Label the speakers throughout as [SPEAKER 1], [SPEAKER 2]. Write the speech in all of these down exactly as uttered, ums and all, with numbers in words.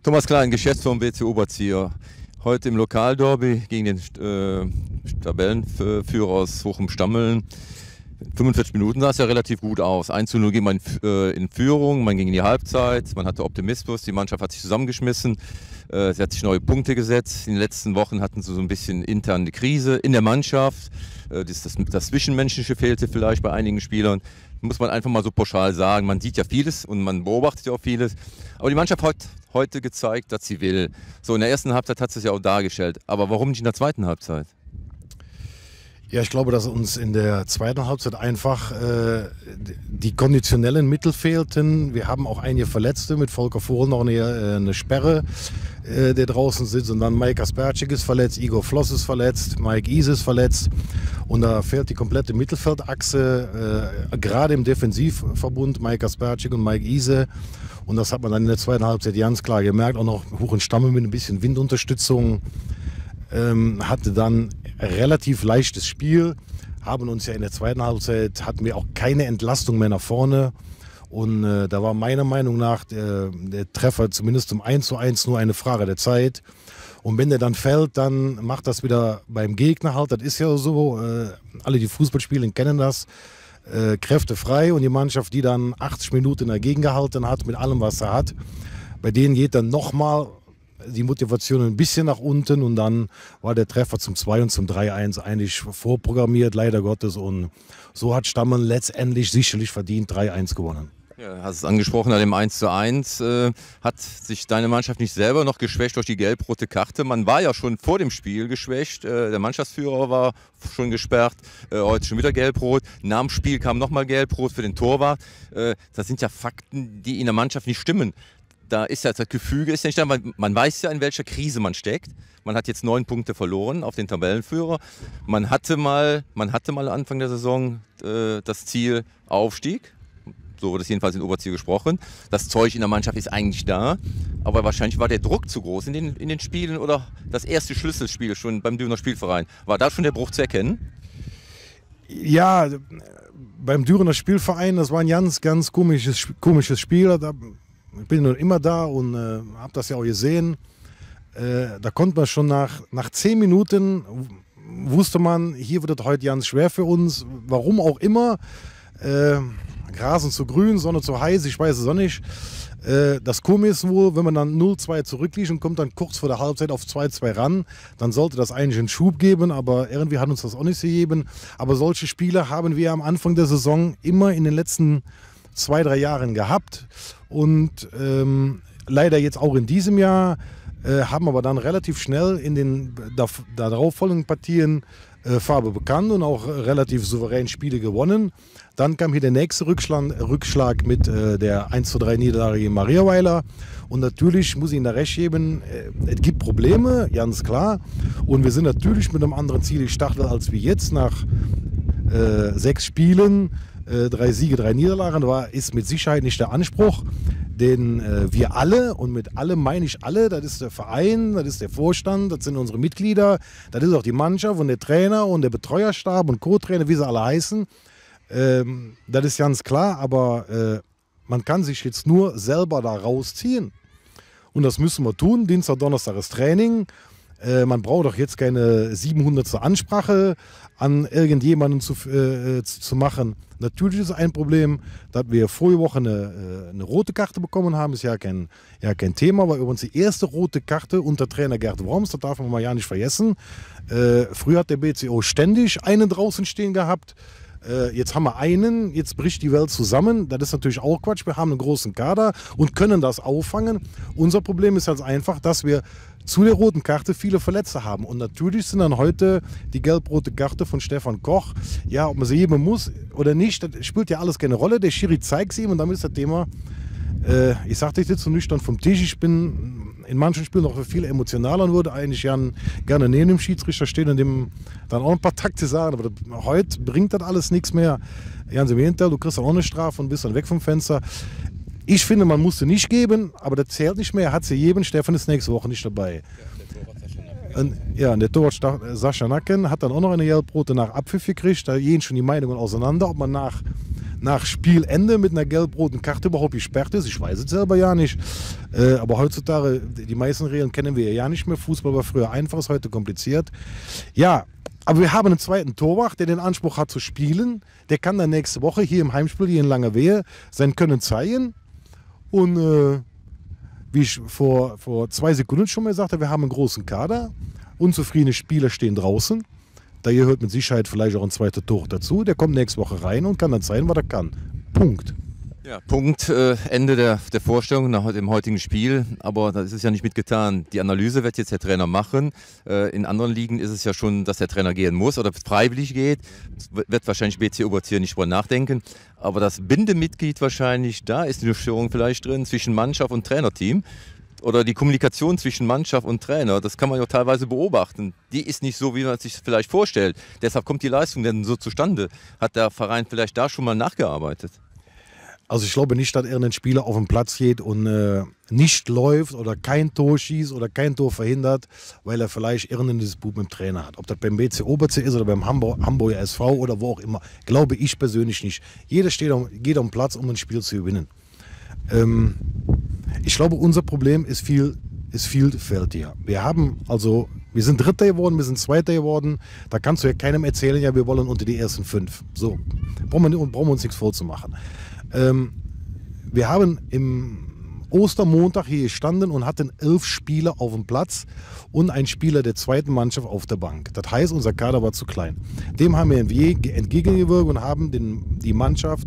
[SPEAKER 1] Thomas Klein, Geschäftsführer B C Oberzieher. Heute im Lokalderby gegen den äh, Tabellenführer aus Hochum-Stammeln. fünfundvierzig Minuten sah es ja relativ gut aus. eins zu null ging man äh, in Führung, man ging in die Halbzeit, man hatte Optimismus, die Mannschaft hat sich zusammengeschmissen, äh, sie hat sich neue Punkte gesetzt. In den letzten Wochen hatten sie so ein bisschen interne Krise in der Mannschaft. Äh, das, das, das Zwischenmenschliche fehlte vielleicht bei einigen Spielern. Muss man einfach mal so pauschal sagen. Man sieht ja vieles und man beobachtet ja auch vieles. Aber die Mannschaft hat heute gezeigt, dass sie will. So, in der ersten Halbzeit hat sie es ja auch dargestellt. Aber warum nicht in der zweiten Halbzeit?
[SPEAKER 2] Ja, ich glaube, dass uns in der zweiten Halbzeit einfach äh, die konditionellen Mittel fehlten. Wir haben auch einige Verletzte, mit Volker Vohl noch eine, äh, eine Sperre, äh, der draußen sitzt. Und dann Mike Aspercik ist verletzt, Igor Floss ist verletzt, Mike Ise ist verletzt. Und da fehlt die komplette Mittelfeldachse, äh, gerade im Defensivverbund, Mike Aspercik und Mike Ise. Und das hat man dann in der zweiten Halbzeit ganz klar gemerkt. Auch noch Huch und Stamme mit ein bisschen Windunterstützung. Ähm, hatte dann relativ leichtes Spiel, haben uns ja in der zweiten Halbzeit, hatten wir auch keine Entlastung mehr nach vorne und äh, da war meiner Meinung nach der, der Treffer zumindest zum eins zu eins nur eine Frage der Zeit und wenn der dann fällt, dann macht das wieder beim Gegner halt, das ist ja so, äh, alle die Fußball spielen kennen das, äh, Kräfte frei und die Mannschaft, die dann achtzig Minuten dagegen gehalten hat mit allem, was er hat, bei denen geht dann nochmal die Motivation ein bisschen nach unten und dann war der Treffer zum zwei und zum drei eins eigentlich vorprogrammiert, leider Gottes. Und so hat Stammeln letztendlich sicherlich verdient drei eins gewonnen.
[SPEAKER 1] Ja, hast es angesprochen, nach dem eins zu eins äh, hat sich deine Mannschaft nicht selber noch geschwächt durch die gelb-rote Karte. Man war ja schon vor dem Spiel geschwächt, äh, der Mannschaftsführer war schon gesperrt, äh, heute schon wieder gelb-rot. Nach dem Spiel kam nochmal gelb-rot für den Torwart. Äh, das sind ja Fakten, die in der Mannschaft nicht stimmen. Da ist ja das Gefüge, ist ja nicht da, man, man weiß ja, in welcher Krise man steckt. Man hat jetzt neun Punkte verloren auf den Tabellenführer. Man hatte mal, man hatte mal Anfang der Saison äh, das Ziel Aufstieg. So wurde es jedenfalls in Oberziel gesprochen. Das Zeug in der Mannschaft ist eigentlich da. Aber wahrscheinlich war der Druck zu groß in den, in den Spielen oder das erste Schlüsselspiel schon beim Dürener Spielverein. War da schon der Bruch zu erkennen?
[SPEAKER 2] Ja, beim Dürener Spielverein, das war ein ganz, ganz komisches, komisches Spiel. Da Ich bin nun immer da und äh, habe das ja auch gesehen. Äh, da konnte man schon nach, nach zehn Minuten, wusste man, hier wird es heute ganz schwer für uns. Warum auch immer. Äh, Rasen zu grün, Sonne zu heiß, ich weiß es auch nicht. Äh, das Komische ist wohl, wenn man dann null zwei zurückliegt und kommt dann kurz vor der Halbzeit auf zwei zwei ran, dann sollte das eigentlich einen Schub geben, aber irgendwie hat uns das auch nicht gegeben. Aber solche Spiele haben wir am Anfang der Saison immer in den letzten zwei, drei Jahren gehabt und ähm, leider jetzt auch in diesem Jahr, äh, haben aber dann relativ schnell in den da, darauf folgenden Partien äh, Farbe bekannt und auch relativ souverän Spiele gewonnen. Dann kam hier der nächste Rückschlag, Rückschlag mit äh, der eins zu drei Niederlage in Mariaweiler und natürlich muss ich Ihnen da recht geben, äh, es gibt Probleme, ganz klar und wir sind natürlich mit einem anderen Ziel gestartet als wir jetzt nach äh, sechs Spielen. Äh, drei Siege, drei Niederlagen, war, ist mit Sicherheit nicht der Anspruch, den äh, wir alle, und mit alle meine ich alle, das ist der Verein, das ist der Vorstand, das sind unsere Mitglieder, das ist auch die Mannschaft und der Trainer und der Betreuerstab und Co-Trainer, wie sie alle heißen, ähm, das ist ganz klar, aber äh, man kann sich jetzt nur selber da rausziehen und das müssen wir tun. Dienstag, Donnerstag ist Training. Man braucht doch jetzt keine siebenhundertste Ansprache an irgendjemanden zu, äh, zu machen. Natürlich ist es ein Problem, dass wir vorige Woche eine, eine rote Karte bekommen haben. Ist ja kein, ja kein Thema, aber übrigens die erste rote Karte unter Trainer Gerd Worms, das darf man mal ja nicht vergessen. Äh, früher hat der B C O ständig einen draußen stehen gehabt. Äh, jetzt haben wir einen, jetzt bricht die Welt zusammen. Das ist natürlich auch Quatsch. Wir haben einen großen Kader und können das auffangen. Unser Problem ist halt einfach, dass wir zu der roten Karte viele Verletzte haben. Und natürlich sind dann heute die gelb-rote Karte von Stefan Koch. Ja, ob man sie geben muss oder nicht, das spielt ja alles keine Rolle. Der Schiri zeigt es ihm und damit ist das Thema, äh, ich sagte ich jetzt so nüchtern vom Tisch, ich bin in manchen Spielen noch viel emotionaler und würde eigentlich gern, gerne neben dem Schiedsrichter stehen und dem dann auch ein paar Takte sagen. Aber das, heute bringt das alles nichts mehr. Ganz im Gegenteil, du kriegst dann auch eine Strafe und bist dann weg vom Fenster. Ich finde, man musste nicht geben, aber das zählt nicht mehr. Er hat sie gegeben. Stefan ist nächste Woche nicht dabei. Ja, und, ja, und der Torwart Sascha Nacken hat dann auch noch eine gelb-rote nach Abpfiff gekriegt. Da gehen schon die Meinungen auseinander, ob man nach, nach Spielende mit einer gelb-roten Karte überhaupt gesperrt ist. Ich weiß es selber ja nicht. Äh, aber heutzutage, die meisten Regeln kennen wir ja nicht mehr. Fußball war früher einfach, ist heute kompliziert. Ja, aber wir haben einen zweiten Torwart, der den Anspruch hat zu spielen. Der kann dann nächste Woche hier im Heimspiel, hier in Langerwehe, sein Können zeigen. Und äh, wie ich vor, vor zwei Sekunden schon mal sagte, wir haben einen großen Kader. Unzufriedene Spieler stehen draußen. Da gehört mit Sicherheit vielleicht auch ein zweiter Tor dazu. Der kommt nächste Woche rein und kann dann zeigen, was er kann. Punkt.
[SPEAKER 1] Ja, Punkt, äh, Ende der, der Vorstellung nach dem heutigen Spiel. Aber das ist ja nicht mitgetan. Die Analyse wird jetzt der Trainer machen. Äh, in anderen Ligen ist es ja schon, dass der Trainer gehen muss oder freiwillig geht. Das wird wahrscheinlich B C Obertier nicht drüber nachdenken. Aber das Bindemitglied wahrscheinlich, da ist eine Störung vielleicht drin zwischen Mannschaft und Trainerteam. Oder die Kommunikation zwischen Mannschaft und Trainer, das kann man ja teilweise beobachten. Die ist nicht so, wie man sich vielleicht vorstellt. Deshalb kommt die Leistung denn so zustande. Hat der Verein vielleicht da schon mal nachgearbeitet?
[SPEAKER 2] Also ich glaube nicht, dass irgendein Spieler auf den Platz geht und äh, nicht läuft oder kein Tor schießt oder kein Tor verhindert, weil er vielleicht irgendeinen Disput mit dem Trainer hat. Ob das beim B C Obertier ist oder beim Hamburg, Hamburger S V oder wo auch immer, glaube ich persönlich nicht. Jeder steht auf, geht auf den Platz, um ein Spiel zu gewinnen. Ähm, ich glaube, unser Problem ist viel, ist vielfältiger. Wir haben also, wir sind Dritter geworden, wir sind Zweiter geworden. Da kannst du ja keinem erzählen, ja, wir wollen unter die ersten fünf. So, brauchen wir, brauchen wir uns nichts vorzumachen. Ähm, wir haben im Ostermontag hier gestanden und hatten elf Spieler auf dem Platz und einen Spieler der zweiten Mannschaft auf der Bank. Das heißt, unser Kader war zu klein. Dem haben wir entgegengewirkt und haben den, die Mannschaft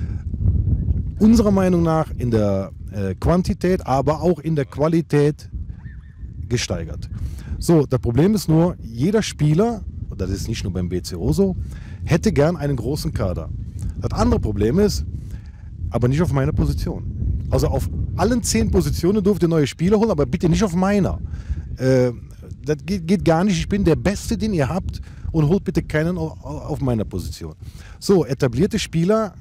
[SPEAKER 2] unserer Meinung nach in der äh, Quantität, aber auch in der Qualität gesteigert. So, das Problem ist nur, jeder Spieler, und das ist nicht nur beim B C O so, hätte gern einen großen Kader. Das andere Problem ist, aber nicht auf meiner Position. Also auf allen zehn Positionen dürft ihr neue Spieler holen, aber bitte nicht auf meiner. Äh, das geht, geht gar nicht. Ich bin der Beste, den ihr habt und holt bitte keinen auf, auf meiner Position. So, etablierte Spieler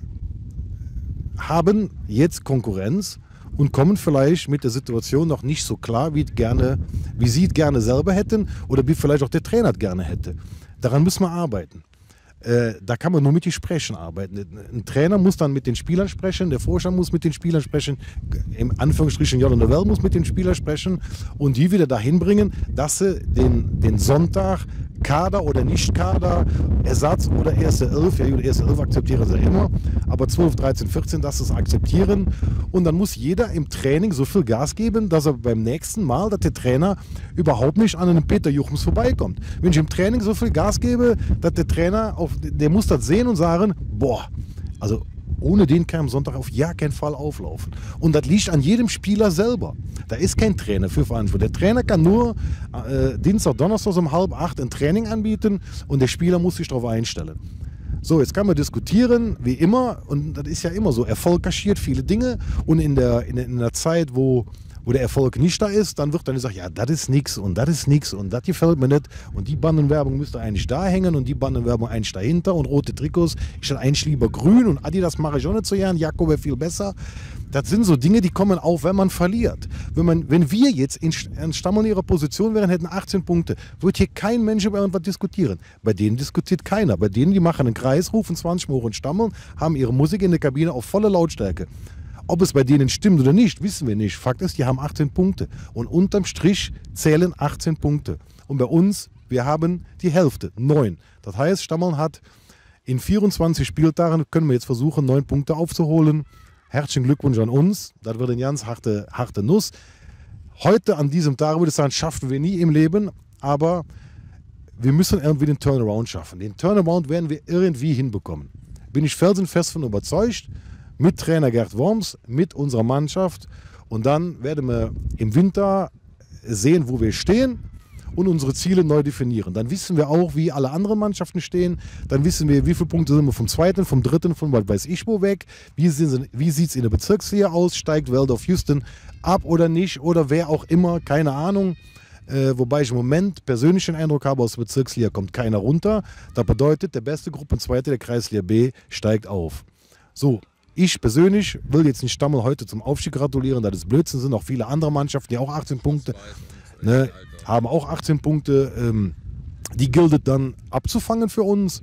[SPEAKER 2] haben jetzt Konkurrenz und kommen vielleicht mit der Situation noch nicht so klar, wie, gerne, wie sie es gerne selber hätten oder wie vielleicht auch der Trainer es gerne hätte. Daran müssen wir arbeiten. Äh, da kann man nur mit den Sprechern arbeiten. Ein Trainer muss dann mit den Spielern sprechen, der Vorstand muss mit den Spielern sprechen, im Anführungsstrichen J und Well muss mit den Spielern sprechen und die wieder dahin bringen, dass sie den, den Sonntag Kader oder Nicht-Kader, Ersatz oder erste Elf, ja, die erste Elf akzeptieren sie immer, aber zwölf, dreizehn, vierzehn, dass sie es akzeptieren und dann muss jeder im Training so viel Gas geben, dass er beim nächsten Mal, dass der Trainer überhaupt nicht an einem Peter Juchms vorbeikommt. Wenn ich im Training so viel Gas gebe, dass der Trainer, auf, der muss das sehen und sagen, boah, also ohne den kann am Sonntag auf ja keinen Fall auflaufen. Und das liegt an jedem Spieler selber. Da ist kein Trainer für verantwortlich. Der Trainer kann nur äh, Dienstag, Donnerstag um halb acht ein Training anbieten und der Spieler muss sich darauf einstellen. So, jetzt kann man diskutieren, wie immer, und das ist ja immer so, Erfolg kaschiert viele Dinge und in der, in, in der Zeit, wo wo der Erfolg nicht da ist, dann wird dann gesagt, ja, das ist nix und das ist nix und das gefällt mir nicht und die Bandenwerbung müsste eigentlich da hängen und die Bandenwerbung eigentlich dahinter und rote Trikots, ich hätte eigentlich lieber grün und Adidas mache ich auch nicht so gern, Jakob wäre viel besser. Das sind so Dinge, die kommen auf, wenn man verliert. Wenn, man, wenn wir jetzt in, in Stammel in ihrer Position wären, hätten achtzehn Punkte, würde hier kein Mensch über irgendwas diskutieren. Bei denen diskutiert keiner. Bei denen, die machen einen Kreis, rufen zwanzig Mal hoch und stammeln, haben ihre Musik in der Kabine auf volle Lautstärke. Ob es bei denen stimmt oder nicht, wissen wir nicht. Fakt ist, die haben achtzehn Punkte. Und unterm Strich zählen achtzehn Punkte. Und bei uns, wir haben die Hälfte, neun. Das heißt, Stammeln hat in vierundzwanzig Spieltagen, können wir jetzt versuchen, neun Punkte aufzuholen. Herzlichen Glückwunsch an uns. Das wird eine ganz harte, harte Nuss. Heute an diesem Tag, würde ich sagen, schaffen wir nie im Leben. Aber wir müssen irgendwie den Turnaround schaffen. Den Turnaround werden wir irgendwie hinbekommen. Bin ich felsenfest von überzeugt. Mit Trainer Gerd Worms, mit unserer Mannschaft. Und dann werden wir im Winter sehen, wo wir stehen und unsere Ziele neu definieren. Dann wissen wir auch, wie alle anderen Mannschaften stehen. Dann wissen wir, wie viele Punkte sind wir vom zweiten, vom dritten, von was weiß ich wo weg. Wie, wie sieht es in der Bezirksliga aus? Steigt Waldorf Houston ab oder nicht? Oder wer auch immer, keine Ahnung. Äh, wobei ich im Moment persönlich den Eindruck habe, aus der Bezirksliga kommt keiner runter. Das bedeutet, der beste Gruppenzweite der Kreisliga B steigt auf. So. Ich persönlich will jetzt nicht Stammel heute zum Aufstieg gratulieren, da das Blödsinn sind. Auch viele andere Mannschaften, die auch achtzehn Punkte, ne, haben auch achtzehn Punkte. Ähm, die gilt dann abzufangen für uns.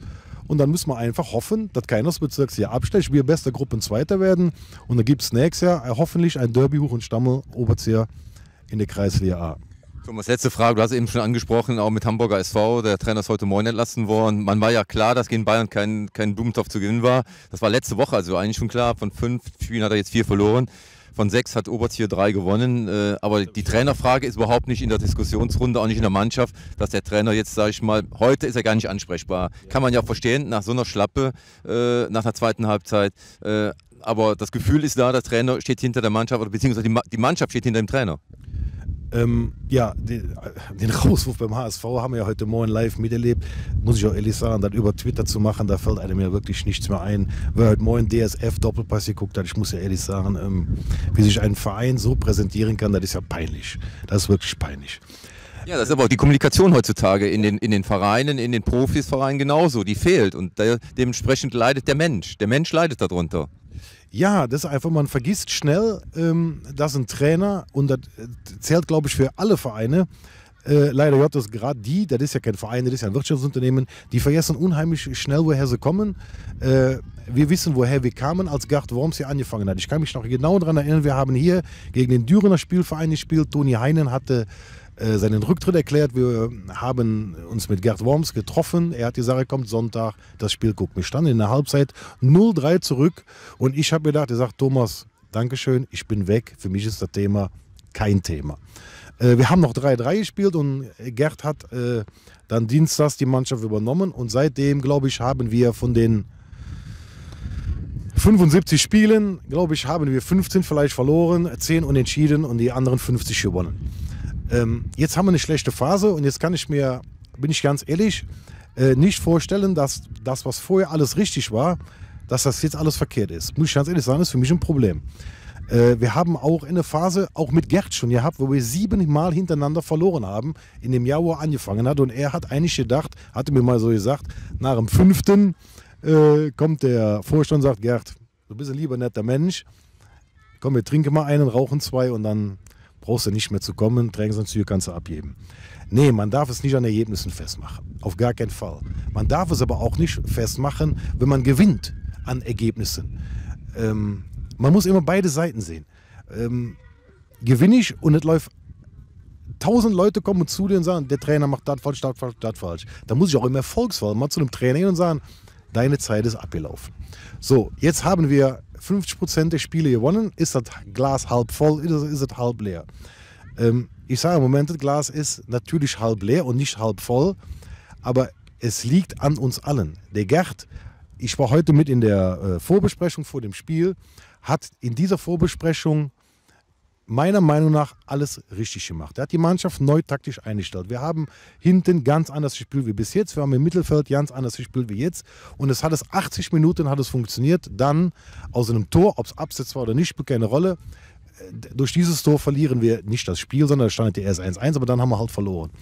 [SPEAKER 2] Und dann müssen wir einfach hoffen, dass keiner des Bezirks hier abstecht, wir beste Gruppenzweiter werden. Und dann gibt es nächstes Jahr äh, hoffentlich ein Derby Huch und Stammel Oberzieher in der Kreisliga A.
[SPEAKER 1] Thomas, letzte Frage, du hast eben schon angesprochen, auch mit Hamburger S V, der Trainer ist heute Morgen entlassen worden. Man war ja klar, dass gegen Bayern kein, kein Blumentopf zu gewinnen war. Das war letzte Woche, also eigentlich schon klar, von fünf Spielen hat er jetzt vier verloren. Von sechs hat Oberzieher drei gewonnen, äh, aber die Trainerfrage ist überhaupt nicht in der Diskussionsrunde, auch nicht in der Mannschaft, dass der Trainer jetzt, sage ich mal, heute ist er gar nicht ansprechbar. Kann man ja verstehen, nach so einer Schlappe, äh, nach der zweiten Halbzeit, äh, aber das Gefühl ist da, der Trainer steht hinter der Mannschaft, oder beziehungsweise die, Ma die Mannschaft steht hinter dem Trainer.
[SPEAKER 2] Ähm, ja, den, den Rauswurf beim H S V haben wir ja heute Morgen live miterlebt. Muss ich auch ehrlich sagen, das über Twitter zu machen, da fällt einem ja wirklich nichts mehr ein. Wer heute Morgen D S F-Doppelpass geguckt hat, ich muss ja ehrlich sagen, ähm, wie sich ein Verein so präsentieren kann, das ist ja peinlich. Das ist wirklich peinlich.
[SPEAKER 1] Ja, das ist aber auch die Kommunikation heutzutage in den, in den Vereinen, in den Profisvereinen genauso, die fehlt und de dementsprechend leidet der Mensch. Der Mensch leidet darunter.
[SPEAKER 2] Ja, das ist einfach, man vergisst schnell, ähm, dass ein Trainer, und das zählt, glaube ich, für alle Vereine, äh, leider Gottes gerade die, das ist ja kein Verein, das ist ja ein Wirtschaftsunternehmen, die vergessen unheimlich schnell, woher sie kommen. Äh, wir wissen, woher wir kamen, als Gerd Worms hier angefangen hat. Ich kann mich noch genau daran erinnern, wir haben hier gegen den Dürener Spielverein gespielt. Toni Heinen hatte äh, seinen Rücktritt erklärt. Wir haben uns mit Gerd Worms getroffen. Er hat gesagt, er kommt Sonntag, das Spiel guckt. Wir standen in der Halbzeit null drei zurück und ich habe mir gedacht, er sagt, Thomas, Dankeschön, ich bin weg. Für mich ist das Thema kein Thema. Äh, wir haben noch drei drei gespielt und Gerd hat äh, dann dienstags die Mannschaft übernommen und seitdem, glaube ich, haben wir von den fünfundsiebzig Spielen, glaube ich, haben wir fünfzehn vielleicht verloren, zehn unentschieden und die anderen fünfzig gewonnen. Ähm, jetzt haben wir eine schlechte Phase und jetzt kann ich mir, bin ich ganz ehrlich, äh, nicht vorstellen, dass das, was vorher alles richtig war, dass das jetzt alles verkehrt ist. Muss ich ganz ehrlich sagen, das ist für mich ein Problem. Äh, wir haben auch eine Phase, auch mit Gerd schon gehabt, wo wir sieben Mal hintereinander verloren haben, in dem Jahr, wo er angefangen hat. Und er hat eigentlich gedacht, hatte mir mal so gesagt, nach dem fünften äh, kommt der Vorstand und sagt, Gerd, du bist ein lieber netter Mensch, komm, wir trinken mal einen, rauchen zwei und dann brauchst du nicht mehr zu kommen, Trainingsanzüge kannst du abgeben. Nee, man darf es nicht an Ergebnissen festmachen, auf gar keinen Fall. Man darf es aber auch nicht festmachen, wenn man gewinnt an Ergebnissen. Ähm, man muss immer beide Seiten sehen. Ähm, gewinne ich und es läuft, tausend Leute kommen zu dir und sagen, der Trainer macht das falsch, das falsch, das falsch. Da muss ich auch im Erfolgsfall mal zu einem Trainer gehen und sagen, deine Zeit ist abgelaufen. So, jetzt haben wir fünfzig Prozent der Spiele gewonnen. Ist das Glas halb voll, ist es, ist es halb leer? Ähm, ich sage im Moment, das Glas ist natürlich halb leer und nicht halb voll, aber es liegt an uns allen. Der Gerd, ich war heute mit in der äh, Vorbesprechung vor dem Spiel, hat in dieser Vorbesprechung meiner Meinung nach alles richtig gemacht. Er hat die Mannschaft neu taktisch eingestellt. Wir haben hinten ganz anders gespielt wie bis jetzt. Wir haben im Mittelfeld ganz anders gespielt wie jetzt. Und es hat es achtzig Minuten hat es funktioniert. Dann aus einem Tor, ob es Abseits war oder nicht, spielt keine Rolle. Durch dieses Tor verlieren wir nicht das Spiel, sondern es stand erst eins eins, aber dann haben wir halt verloren.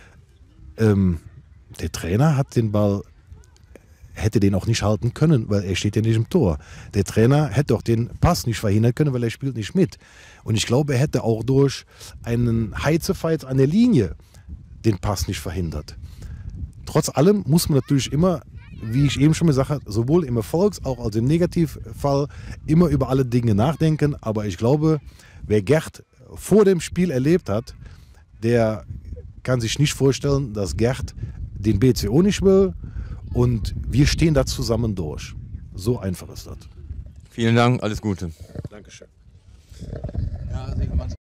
[SPEAKER 2] Ähm, der Trainer hat den Ball hätte den auch nicht halten können, weil er steht ja nicht im Tor. Der Trainer hätte auch den Pass nicht verhindern können, weil er spielt nicht mit. Und ich glaube, er hätte auch durch einen Heizefight an der Linie den Pass nicht verhindert. Trotz allem muss man natürlich immer, wie ich eben schon gesagt habe, sowohl im Erfolgs- als auch im Negativfall immer über alle Dinge nachdenken. Aber ich glaube, wer Gerd vor dem Spiel erlebt hat, der kann sich nicht vorstellen, dass Gerd den B C O nicht will. Und wir stehen da zusammen durch. So einfach ist das.
[SPEAKER 1] Vielen Dank, alles Gute.
[SPEAKER 2] Dankeschön.
[SPEAKER 3] Ja,